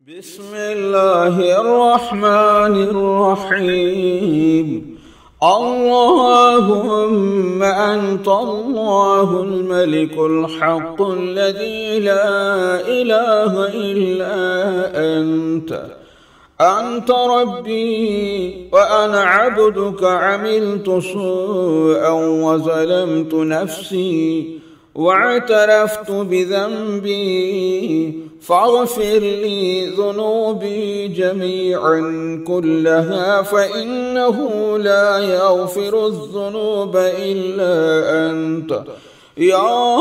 بسم الله الرحمن الرحيم. اللهم أنت الله الملك الحق الذي لا إله إلا أنت ربي وأنا عبدك. عملت سوءا وظلمت نفسي واعترفت بذنبي فاغفر لي ذنوبي جميعا كلها فإنه لا يغفر الذنوب إلا أنت. يا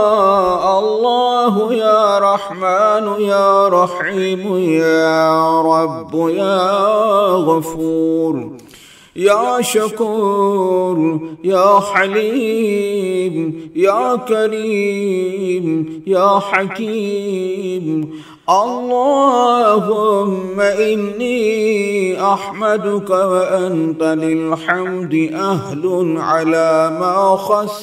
الله يا رحمن يا رحيم يا رب يا غفور يا شكور يا حليم يا كريم يا حكيم. اللهم إني أحمدك وأنت للحمد أهل على ما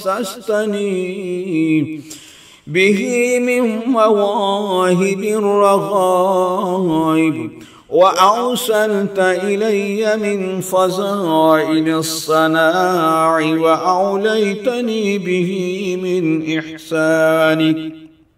خصصتني به من مواهب الرغائب وأوصلت إلي من فضائل الصناع وأوليتني به من إحسانك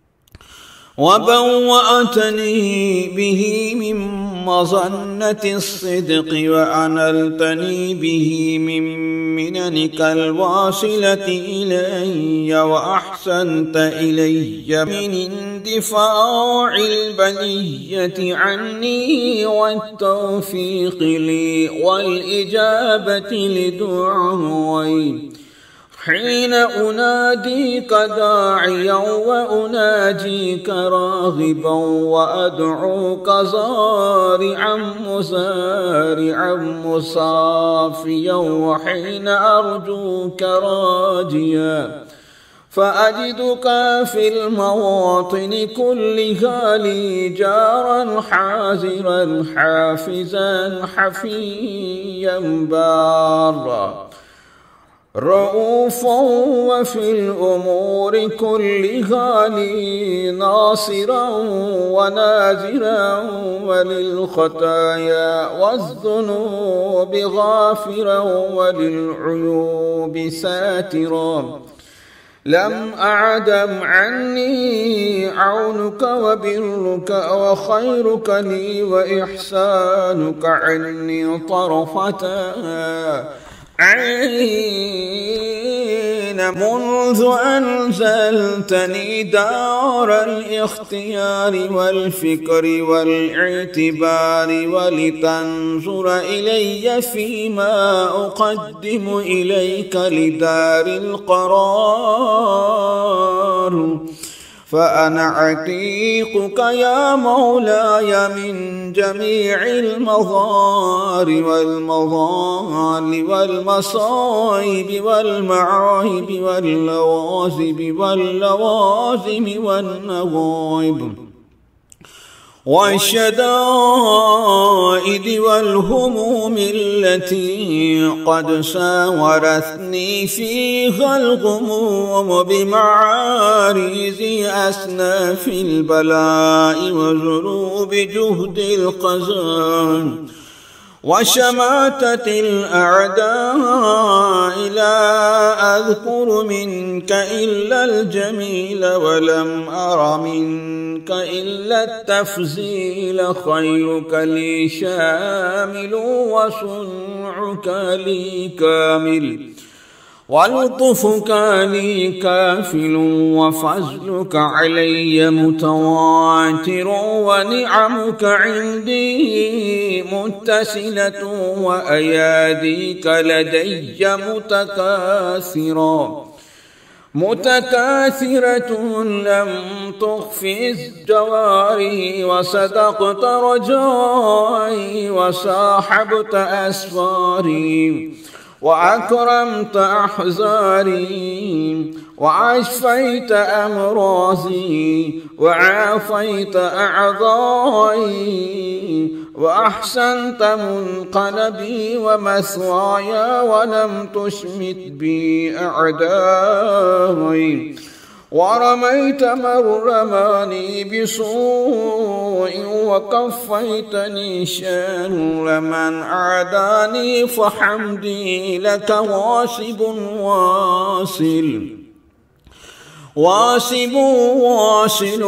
وبوأتني به من مظنة الصدق وأنلتني به من مننك الواصلة إلي وأحسنت إلي من اندفاع البلية عني والتوفيق لي والإجابة لدعائي حين أناديك داعيا وأناجيك راغبا وأدعوك زارعا مسارعا مصافيا وحين أرجوك راجيا فأجدك في المواطن كلها لي جارا حاذرا حافزا حفيا بارا رؤوفا وفي الأمور كلها لي ناصرا وناذرا وللخطايا والذنوب غافرا وللعيوب ساترا. لم أعدم عني عونك وبرك وخيرك لي وإحسانك عني طرفة عين منذ أنزلتني دار الاختيار والفكر والاعتبار ولتنظر إلي فيما أقدم إليك لدار القرار. فأنا عتيقك يا مولاي من جميع المضار والمضال والمصائب والمعايب واللوازم والنوائب والشدائد والهموم التي قد ساورتني فيها الغموم بمعاريز أسناف البلاء وذنوب جهد القزان وشماتة الأعداء. لا أذكر منك إلا الجميل ولم أر منك إلا التفضيل. خيرك لي شامل وصنعك لي كامل ولطفك لي كافل وفضلك علي متواتر ونعمك عندي متصلة وأياديك لدي متكاثرة لم تخفي جواري وصدقت رجائي وصاحبت أسفاري وأكرمت أحزاري وعشفيت أمراضي وعافيت أعضائي وأحسنت منقلبي ومثواي ولم تشمت بي أعدائي ورميت من رماني بسوء وكفيتني شر من عاداني فحمدي لك واصب واصل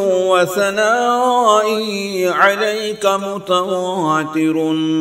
وثنائي عليك متواتر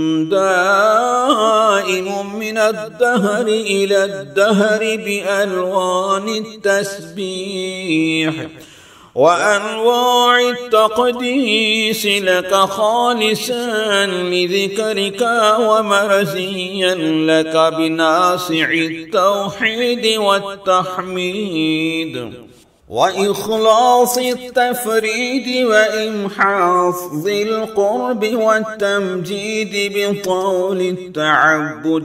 دائم من الدهر إلى الدهر بألوان التسبيح وأنواع التقديس لك خالصا لذكرك ومرزيا لك بناصع التوحيد والتحميد وإخلاص التفريد وإمحاص ذي القرب والتمجيد بطول التعبد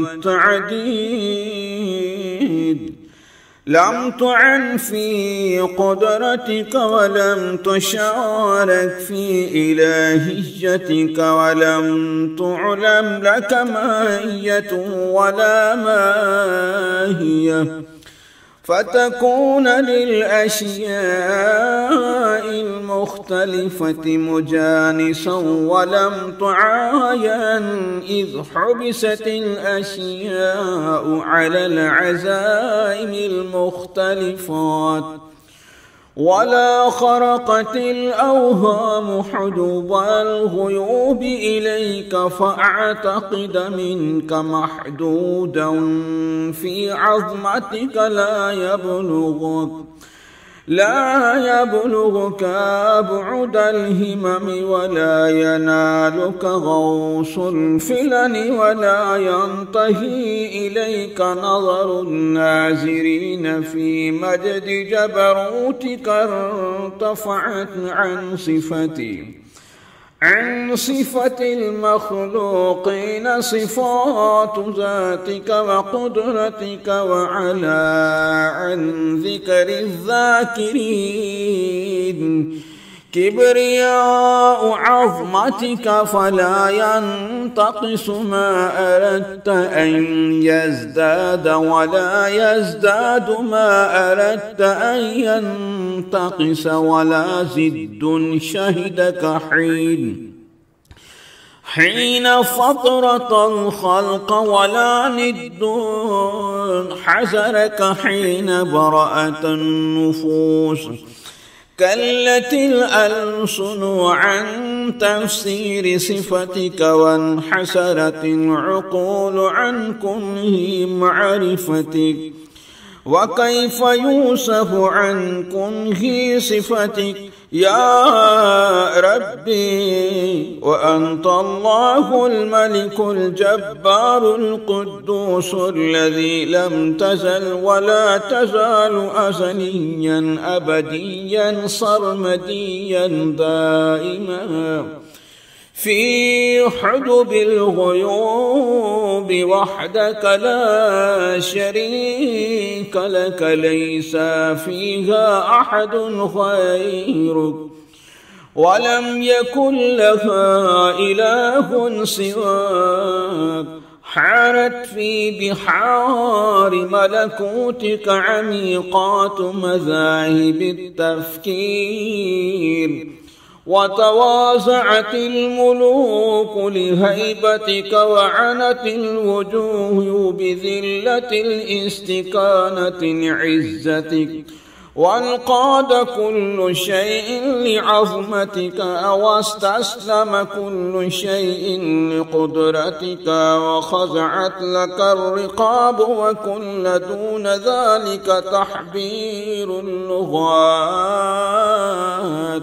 والتعديد لم تعن في قدرتك ولم تشارك في إلهيتك ولم تعلم لك ماهية ولا ماهية فتكون للأشياء المختلفة مجانسا ولم تعاين إذ حبست الأشياء على العزائم المختلفات ولا خرقت الأوهام حجب الغيوب إليك فأعتقد منك محدودا في عظمتك لا يبلغك أبعد الهمم ولا ينالك غوص الفلن ولا ينتهي إليك نظر الناظرين في مجد جبروتك ارتفعت عن صفة المخلوقين صفات ذاتك وقدرتك وعلى عن ذكر الذاكرين كبرياء عظمتك فلا ينتقص ما أردت أن يزداد ولا يزداد ما أردت أن ينتقص ولا زد شهدك حين فطرة الخلق ولا ند حزرك حين برأت النفوس كلت الألسن عن تفسير صفتك وانحسرت العقول عن كنه معرفتك وكيف يوصف عن كنه صفتك يا ربي وأنت الله الملك الجبار القدوس الذي لم تزل ولا تزال أزليا أبديا صرمديا دائما في حجب الغيوب وحدك لا شريك لك ليس فيها أحد غيرك ولم يكن لها إله سواك حارت في بحار ملكوتك عميقات مذاهب التفكير وتواضعت الملوك لهيبتك وعنت الوجوه بذلة الاستكانة لعزتك وانقاد كل شيء لعظمتك واستسلم كل شيء لقدرتك وخضعت لك الرقاب وكل دون ذلك تحبير اللغات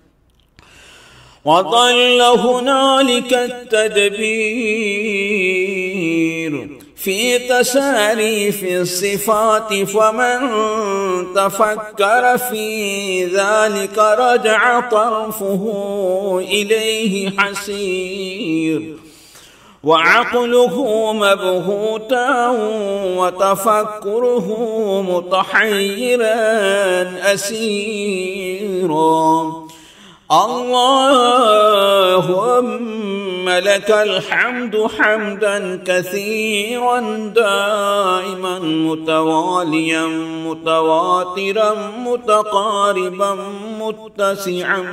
وضل هنالك التدبير في تساريف الصفات فمن تفكر في ذلك رجع طرفه إليه حسير وعقله مبهوتا وتفكره متحيرا أسيرا اللهم لك الحمد حمدا كثيرا دائما متواليا متواترا متقاربا متسعا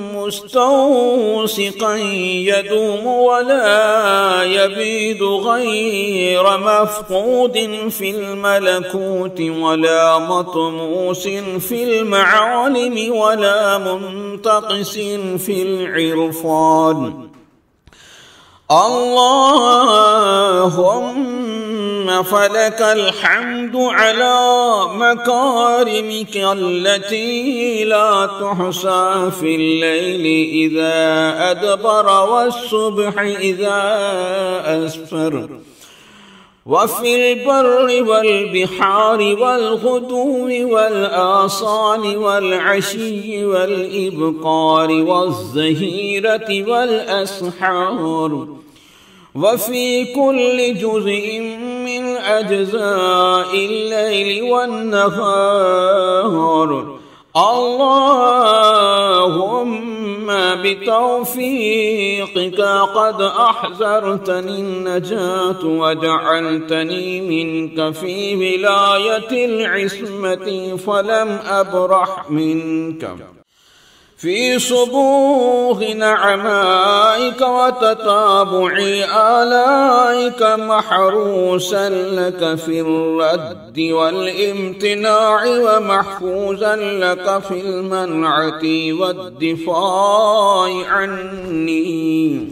مستوثقا يدوم ولا يبيد غير مفقود في الملكوت ولا مطموس في المعالم ولا منتقص في العرفان. اللهم فلك الحمد على مكارمك التي لا تحصى في الليل إذا أدبر والصبح إذا أسفر وفي البر والبحار والغدو والآصال والعشي والإبقار والظهيرة والأسحار وفي كل جزء من أجزاء الليل والنهار. اللهم بتوفيقك قد أحزرتني النجاة وجعلتني منك في ولاية العصمة فلم أبرح منك في صبوغ نعمائك وتتابع آلائك محروسا لك في الرد والامتناع ومحفوظا لك في المنعة والدفاع عني.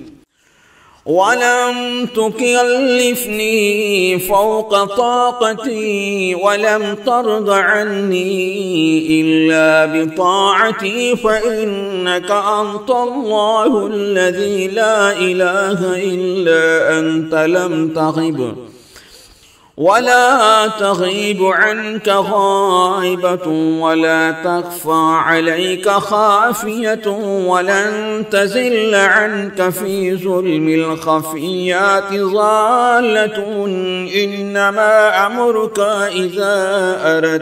ولم تكلفني فوق طاقتي ولم ترض عني إلا بطاعتي فإنك أنت الله الذي لا إله إلا أنت لم تغب ولا تغيب عنك غائبة ولا تخفى عليك خافية ولن تزل عنك في ظلم الخفيات ضالة. إنما أمرك إذا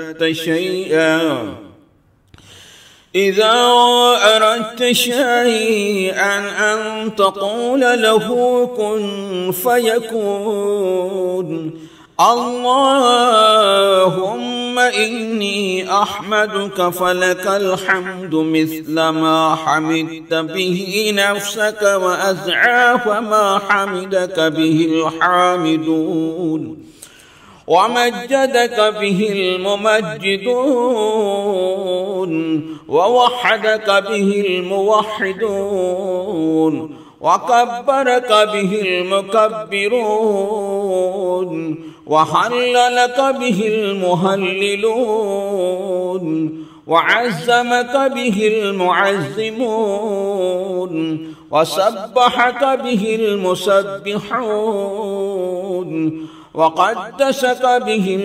أردت شيئا أن تقول له كن فيكون. اللهم إني أحمدك فلك الحمد مثل ما حمدت به نفسك وأزعاف ما حمدك به الحامدون ومجدك به الممجدون ووحدك به الموحدون وكبرك به المكبرون وحللك به المهللون وعزمك به المعزمون وسبحك به المسبحون وقدسك به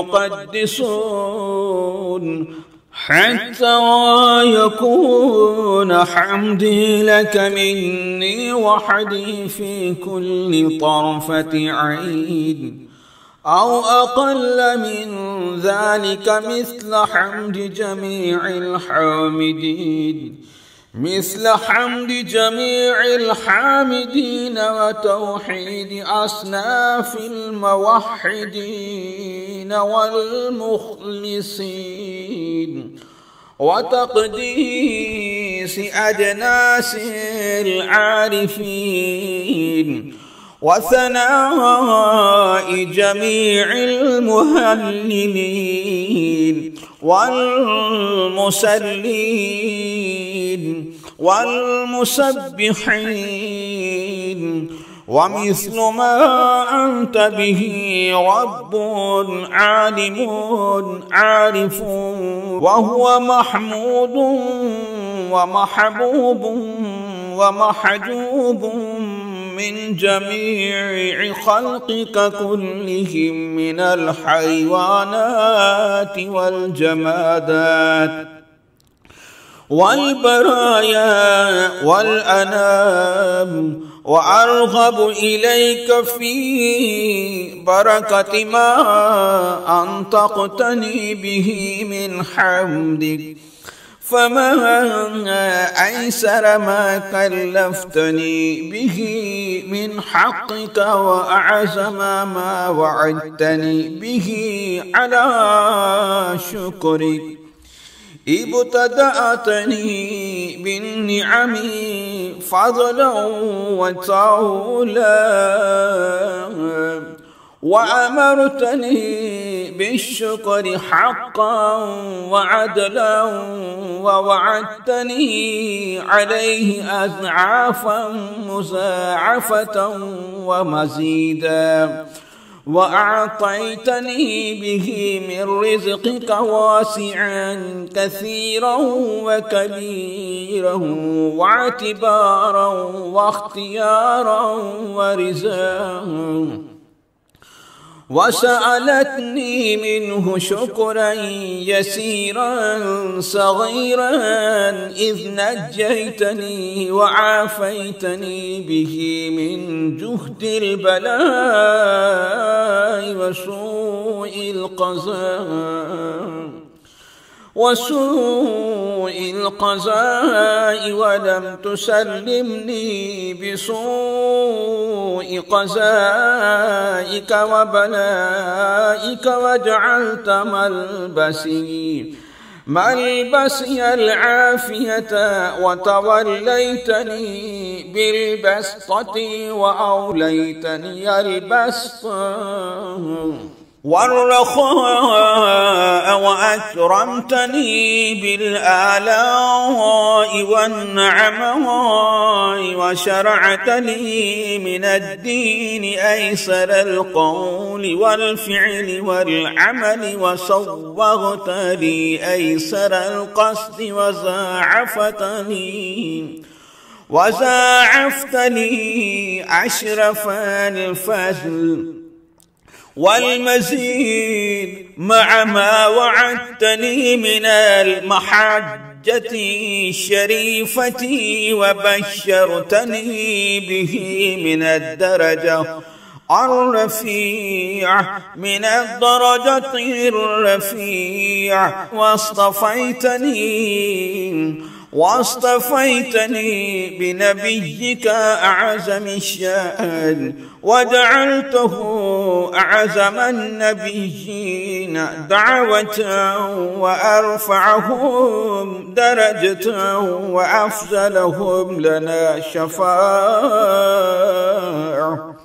المقدسون حتى يكون حمدي لك مني وحدي في كل طرفة عين أو أقل من ذلك مثل حمد جميع الحامدين وتوحيد أصناف الموحدين والمخلصين وتقديس أجناس العارفين وثناء جميع المهللين والمسلين والمسبحين ومثل ما أنت به رب عالم عارف وهو محمود ومحبوب ومحجوب من جميع خلقك كلهم من الحيوانات والجمادات والبرايا والأنام وأرغب إليك في بركة ما أنطقتني به من حمدك فما أيسر ما كلفتني به من حقك وأعزم ما وعدتني به على شكرك. ابتدأتني بالنعم فضلا وتعولا وأمرتني بالشكر حقا وعدلا ووعدتني عليه أضعافا مضاعفة ومزيدا وأعطيتني به من رزقك واسعا كثيرا وكبيرا واعتبارا واختيارا ورزاقا وسألتني منه شكرا يسيرا صغيرا إذ نجيتني وعافيتني به من جهد البلاء وسوء القضاء ولم تسلمني بسوء قضائك وبلائك وجعلت ملبسي العافية وتوليتني بالبسطة وأوليتني البسط والرخاء وأكرمتني بالآلاء والنعماء وشرعت لي من الدين أيسر القول والفعل والعمل وصوغت لي أيسر القصد وزاعفت لي أشرف الفضل والمزيد مع ما وعدتني من المحجة الشريفة وبشرتني به من الدرجة الرفيع من الدرجة الرفيع واصطفيتني بنبيك أعظم الشأن وجعلته أعظم النبيين دعوة وأرفعهم درجة وأفضلهم لنا شفاعة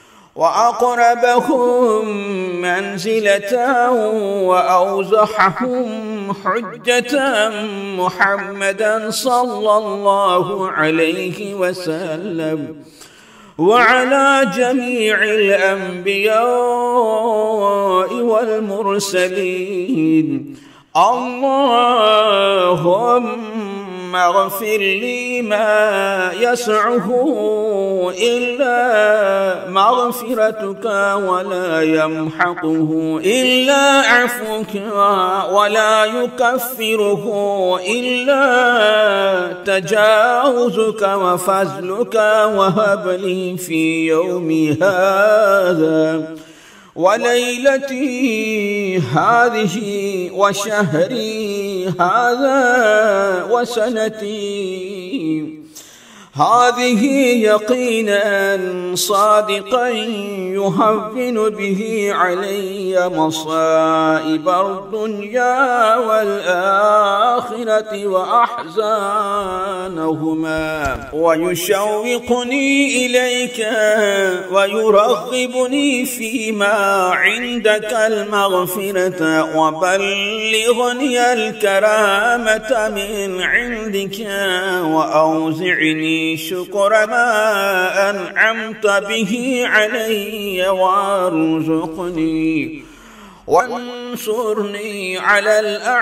وأقربهم منزلة وأوضحهم حجة محمدا صلى الله عليه وسلم وعلى جميع الأنبياء والمرسلين. اللهم اغفر لي ما يسعه إلا مغفرتك ولا يمحقه إلا عفوك ولا يكفره إلا تجاوزك وفضلك وهب لي في يومي هذا وليلتي هذه وشهري هذا وسنتي هذه يقينا صادقا يهون به علي مصائب الدنيا والآخرة وأحزانهما ويشوقني إليك ويرغبني فيما عندك المغفرة وبلغني الكرامة من عندك وأوزعني شكر ما أنعمت به علي وارزقني وانصرني على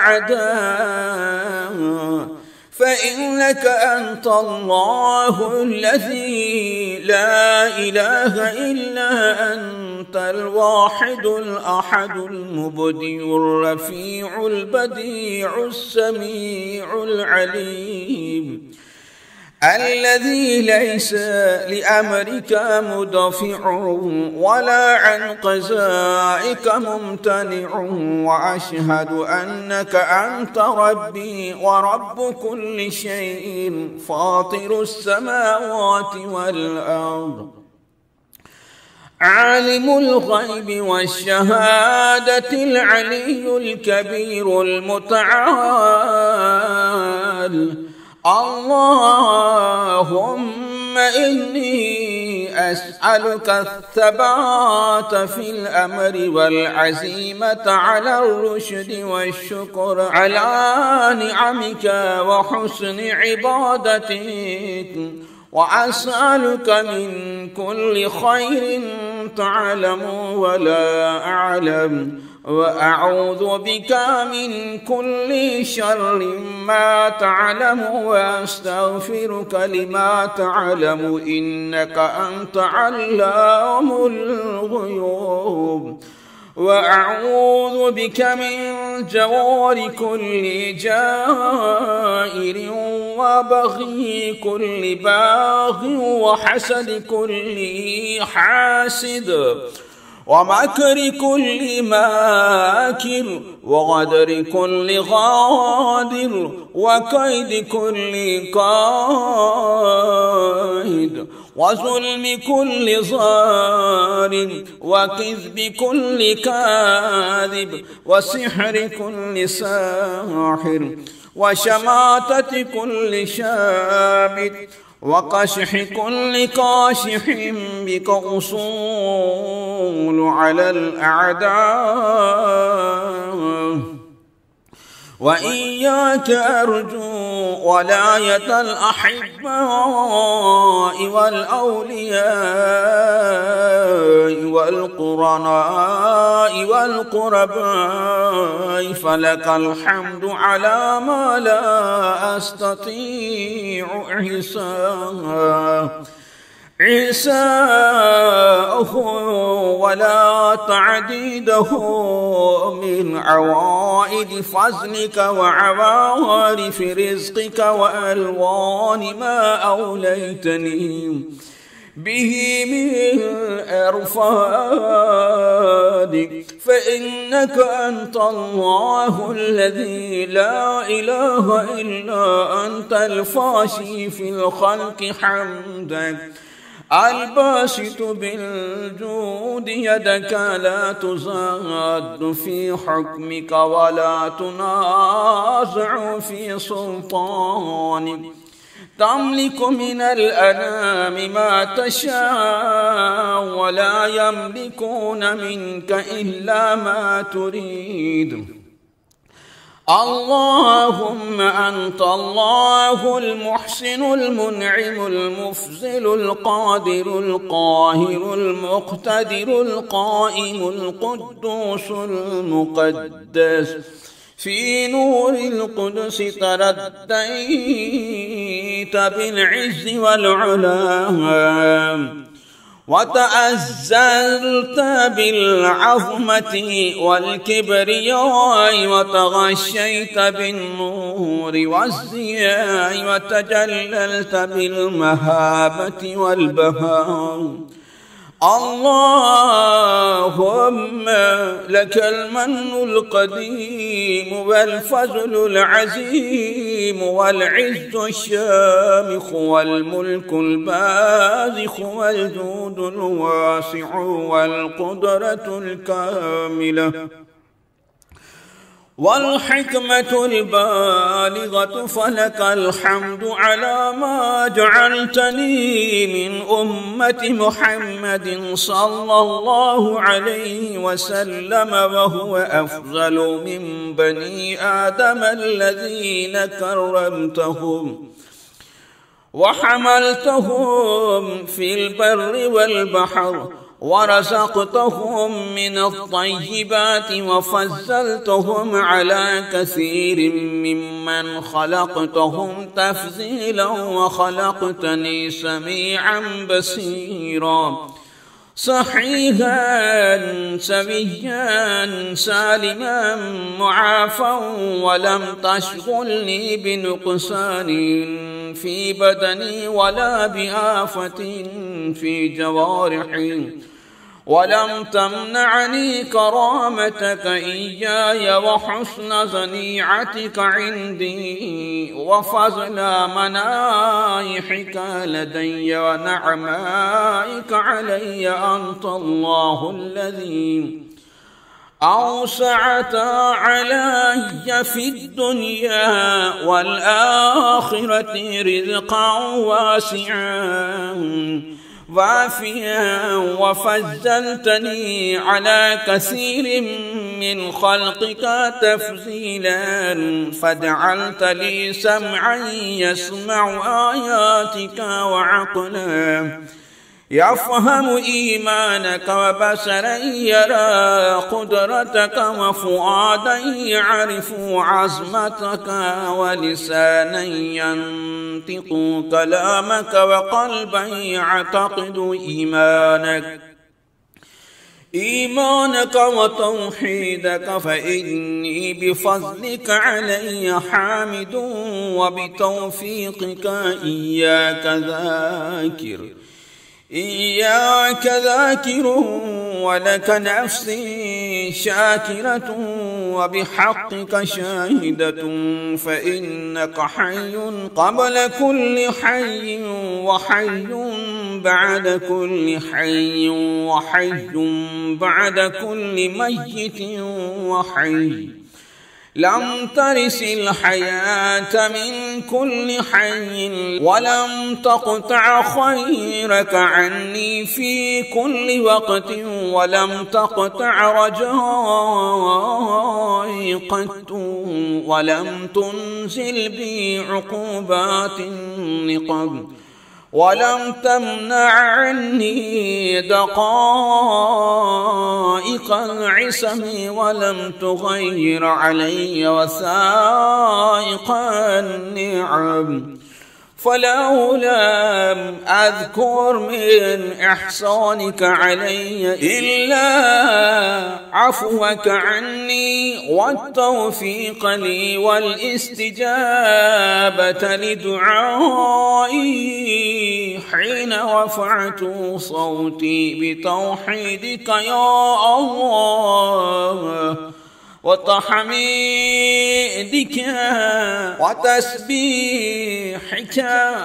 الأعداء فإنك أنت الله الذي لا إله إلا أنت الواحد الأحد المبدئ الرفيع البديع السميع العليم الذي ليس لأمرك مدافع ولا عن قضائك ممتنع، وأشهد أنك أنت ربي ورب كل شيء فاطر السماوات والأرض عالم الغيب والشهادة العلي الكبير المتعال. اللهم إني أسألك الثبات في الأمر والعزيمة على الرشد والشكر على نعمك وحسن عبادتك، وأسألك من كل خير تعلم ولا أعلم، وأعوذ بك من كل شر ما تعلم، وأستغفرك لما تعلم، إنك أنت علام الغيوب. وأعوذ بك من جوار كل جائر وبغي كل باغ وحسد كل حاسد ومكر كل ماكر وغدر كل غادر وكيد كل كائد وظلم كل ظالم وكذب كل كاذب وسحر كل ساحر وشماتة كل شامت وقشح كل قاشح بك أصول على الأعداء. وإياك أرجو ولاية الأحباء والأولياء والقرناء والقرباء، فلك الحمد على ما لا أستطيع عساءه ولا تعديده من عوائد فضلك وعوارف رزقك وألوان ما أوليتني به من أرفادك، فإنك أنت الله الذي لا إله إلا أنت الفاشي في الخلق حمدك، الباسط بالجود يدك لا تزاد في حكمك ولا تنازع في سلطانك، تملك من الأنام ما تشاء ولا يملكون منك إلا ما تريد. اللهم أنت الله المحسن المنعم المفضل القادر القاهر المقتدر القائم القدوس المقدس، في نور القدس ترديت بالعز والعلا، وتأزلت بالعظمة والكبرياء، وتغشيت بالنور والزياء، وتجللت بالمهابة والبهاء. اللهم لك المن القديم والفضل العظيم والعز الشامخ والملك البازخ والجود الواسع والقدرة الكاملة والحكمة البالغة، فلك الحمد على ما جعلتني من أمة محمد صلى الله عليه وسلم، وهو أفضل من بني آدم الذين كرمتهم وحملتهم في البر والبحر، ورزقتهم من الطيبات، وفضلتهم على كثير ممن خلقتهم تفضيلا، وخلقتني سميعا بصيرا، صحيحا سويا سالما معافا، ولم تشغلني بنقصان في بدني ولا بآفة في جوارحي، ولم تمنعني كرامتك إياي وحسن صنيعتك عندي وفضل منايحك لدي ونعمائك علي. أنت الله الذي أوسعت علي في الدنيا والآخرة رزقا واسعا وافيا، وفضلتني على كثير من خلقك تفضيلا، فجعلت لي سمعا يسمع آياتك وعقلا يفهم إيمانك، وبصرا يرى قدرتك، وفؤادا يعرف عظمتك، ولسانا ينطق كلامك، وقلبا يعتقد إيمانك وتوحيدك. فإني بفضلك علي حامد، وبتوفيقك إياك ذاكر، ولك نفسي شاكرة، وبحقك شاهدة. فإنك حي قبل كل حي، وحي بعد كل حي، وحي بعد كل ميت وحي. لم ترث الحياة من كل حي، ولم تقطع خيرك عني في كل وقت، ولم تقطع رجائي قط، ولم تنزل بي عقوبات نقم، ولم تمنع عني دقائق العصم، ولم تغير علي وثائق النعم. فلو لم أذكر من إحسانك علي إلا عفوك عني، والتوفيق لي، والاستجابة لدعائي حين رفعت صوتي بتوحيدك يا الله، وتحميدك وتسبيحك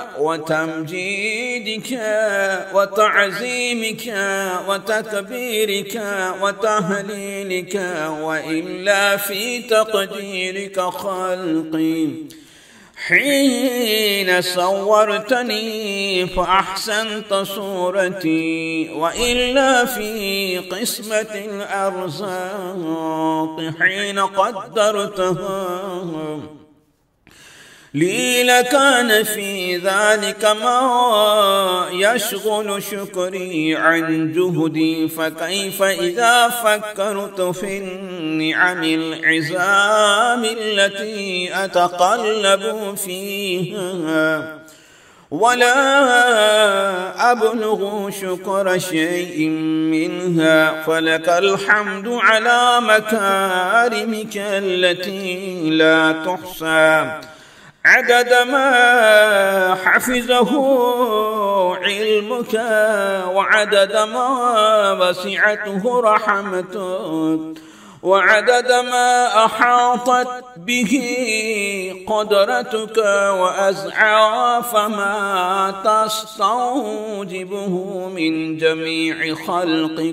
وتمجيدك وتعظيمك وتكبيرك وتهليلك، وإلا في تقديرك خلقي حين صورتني فأحسنت صورتي، وإلا في قسمة الأرزاق حين قدرتها لي لكان في ذلك ما يشغل شكري عن جهدي. فكيف إذا فكرت في النعم العظام التي أتقلب فيها ولا أبلغ شكر شيء منها. فلك الحمد على مكارمك التي لا تحصى، عدد ما حفظه علمك، وعدد ما وسعته رحمتك، وعدد ما أحاطت به قدرتك، وأزعى فما تستوجبه من جميع خلقك.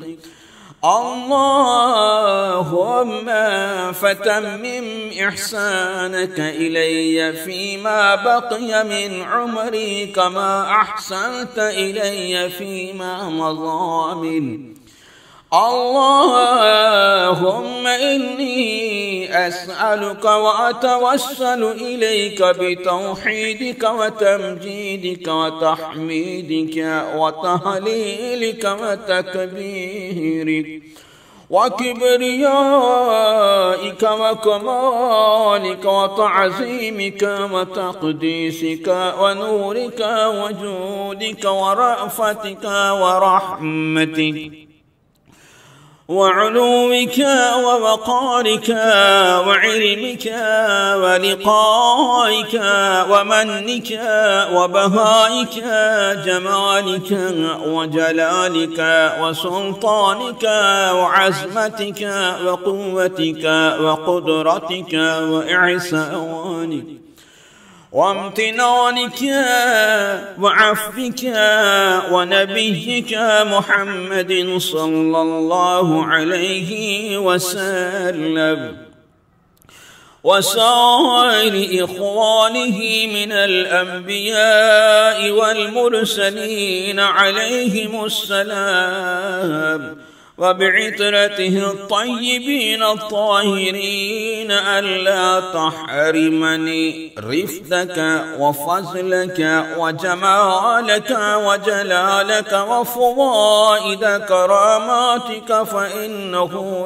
اللهم فتمم إحسانك إلي فيما بقي من عمري، كما أحسنت إلي فيما مضى مني. اللهم إني أسألك وأتوسل إليك بتوحيدك وتمجيدك وتحميدك وتهليلك وتكبيرك وكبريائك وكمالك وتعظيمك وتقديسك ونورك وجودك ورأفتك ورحمتك وعلوك ووقارك وعلمك ولقائك ومنك وبهائك جمالك وجلالك وسلطانك وعزمتك وقوتك وقدرتك وإحسانك وامتنانك وعفوك ونبيك محمد صلى الله عليه وسلم وسائر إخوانه من الأنبياء والمرسلين عليهم السلام وبعترته الطيبين الطاهرين ألا تحرمني رفدك وفضلك وجمالك وجلالك وفوائد كراماتك فإنه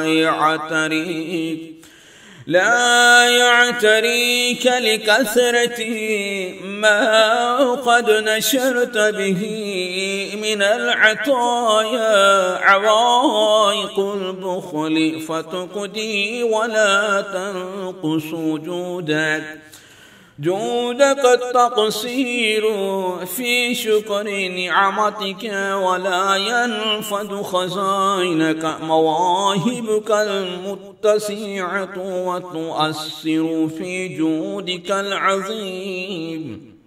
لا يعتريك لكثرة ما قد نشرت به من العطايا عوائق البخل فتقدي ولا تنقص جودك التقصير في شكر نعمتك ولا ينفد خزائنك مواهبك المتسعة وتؤثر في جودك العظيم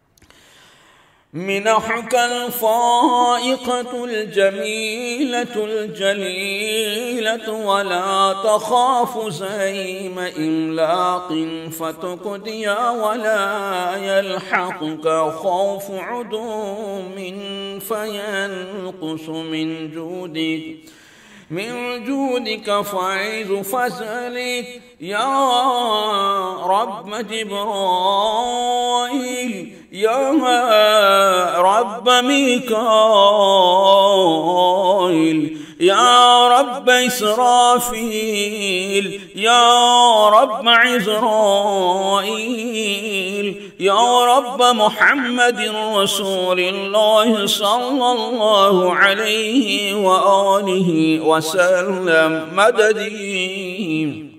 منحك الفائقة الجميلة الجليلة ولا تخاف زيم إملاق فتقضي ولا يلحقك خوف عدوم فينقص من جودك فعيذ فزلك يا رب جبرائيل يا رب ميكائيل يا رب إسرافيل يا رب عزرائيل يا رب محمد رسول الله صلى الله عليه وآله وسلم مددي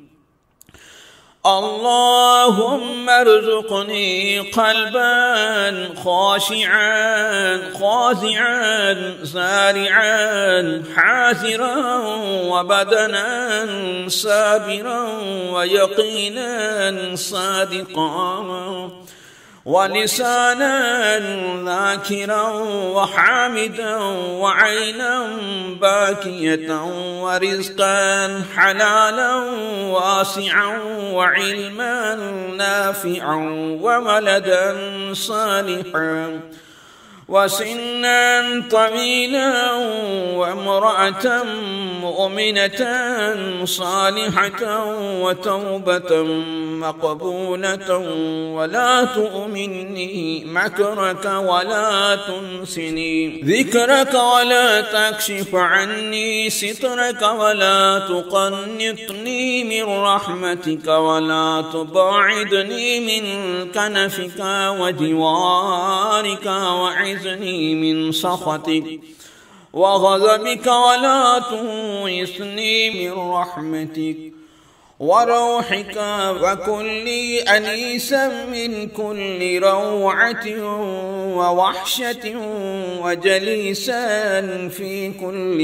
اللهم ارزقني قلبا خاشعا خاضعا زارعا حاذرا وبدنا صابرا ويقينا صادقا ولسانا ذاكرا وحامدا وعينا باكية ورزقا حلالا واسعا وعلما نافعا وولدا صالحا وسنا طويلا وامرأة مؤمنة صالحة وتوبة مقبولة ولا تؤمني مكرك ولا تنسني ذكرك ولا تكشف عني سترك ولا تقنطني من رحمتك ولا تباعدني من كنفك وجوارك وعزني من سخطك وغضبك ولا تونسني من رحمتك وروحك وكن لي أنيسا من كل روعة ووحشة وجليسا في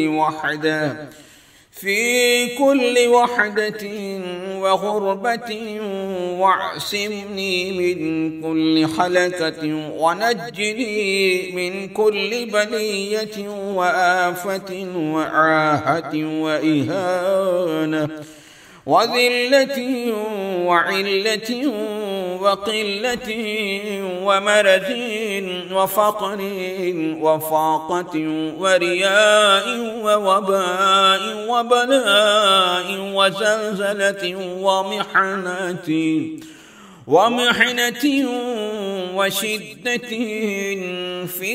كل وحدة وغربة واعصمني من كل حلكة ونجني من كل بلية وآفة وعاهة وإهانة وذلة وعلة وقلة ومرض وفقر وفاقة ورياء ووباء وبلاء وزلزلة ومحنة وشدة في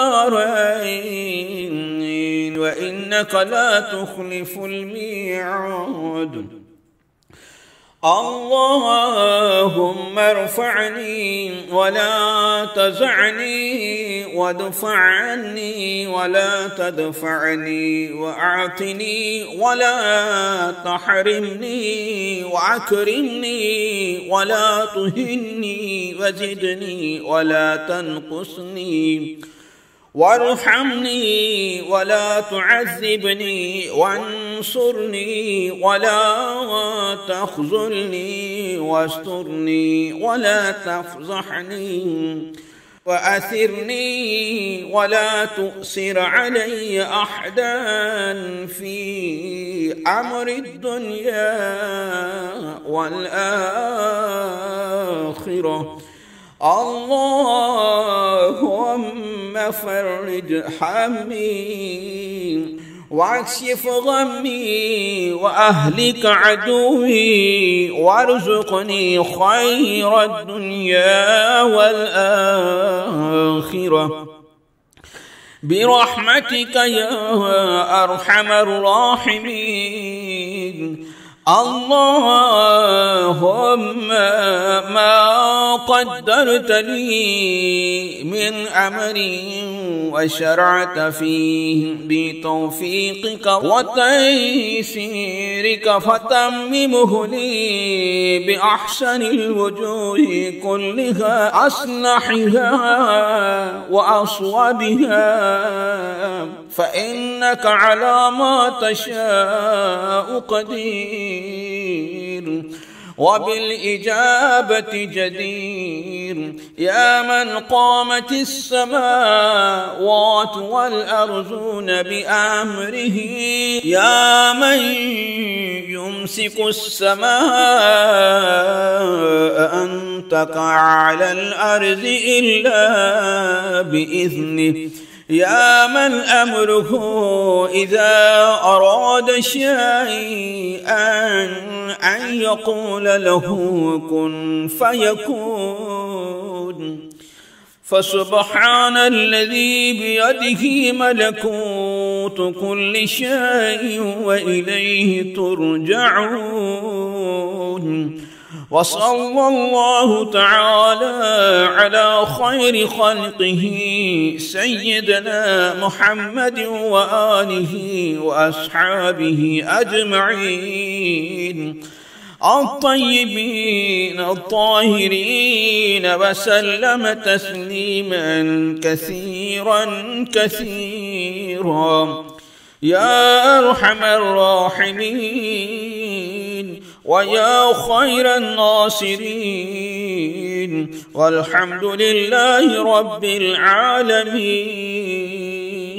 الدارين وإنك لا تخلف الميعاد اللهم ارفعني ولا تزعني، وادفع عني ولا تدفعني، وأعطني ولا تحرمني، وأكرمني ولا تهني، وزدني ولا تنقصني، وارحمني ولا تعذبني، وانصرني ولا تخذلني، واسترني ولا تفضحني، وأثرني ولا تؤثر علي أحدا في أمر الدنيا والآخرة. اللهم فرج همي واكشف غمي وأهلك عدوي، وارزقني خير الدنيا والآخرة برحمتك يا أرحم الراحمين. اللهم ما قدرت لي من أمر وشرعت فيه بتوفيقك وتيسيرك فتممه لي بأحسن الوجوه كلها، أصلحها وأصوبها، فإنك على ما تشاء قدير، وبالإجابة جدير. يا من قامت السماوات والأرضون بأمره، يا من يمسك السماء أن تقع على الأرض إلا بإذنه، يا من أمره إذا أراد شيئا أن يقول له كن فيكون. فسبحان الذي بيده ملكوت كل شيء وإليه ترجعون. وصلى الله تعالى على خير خلقه سيدنا محمد وآله وأصحابه أجمعين الطيبين الطاهرين، وسلم تسليما كثيرا كثيرا. يا أرحم الراحمين ويا خير الناصرين، والحمد لله رب العالمين.